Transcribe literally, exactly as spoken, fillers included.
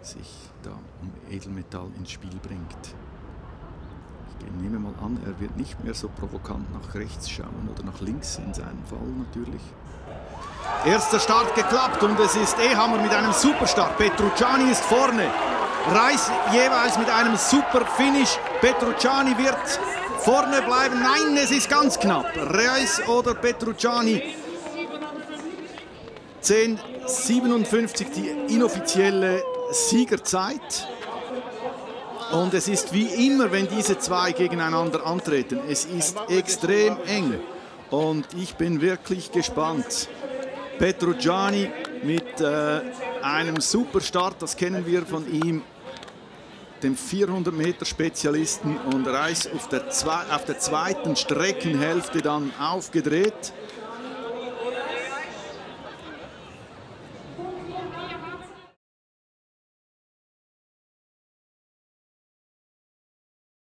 sich da um Edelmetall ins Spiel bringt. Ich nehme mal an, er wird nicht mehr so provokant nach rechts schauen oder nach links, in seinem Fall natürlich. Erster Start geklappt und es ist Ehammer mit einem Superstart. Petrucciani ist vorne. Reis jeweils mit einem super Finish. Petrucciani wird vorne bleiben. Nein, es ist ganz knapp. Reis oder Petrucciani. zehn siebenundfünfzig die inoffizielle Siegerzeit. Und es ist wie immer, wenn diese zwei gegeneinander antreten. Es ist extrem eng. Und ich bin wirklich gespannt. Petrucciani mit äh, einem Superstart, das kennen wir von ihm, dem vierhundert Meter Spezialisten, und Reis auf der, zwei, auf der zweiten Streckenhälfte dann aufgedreht.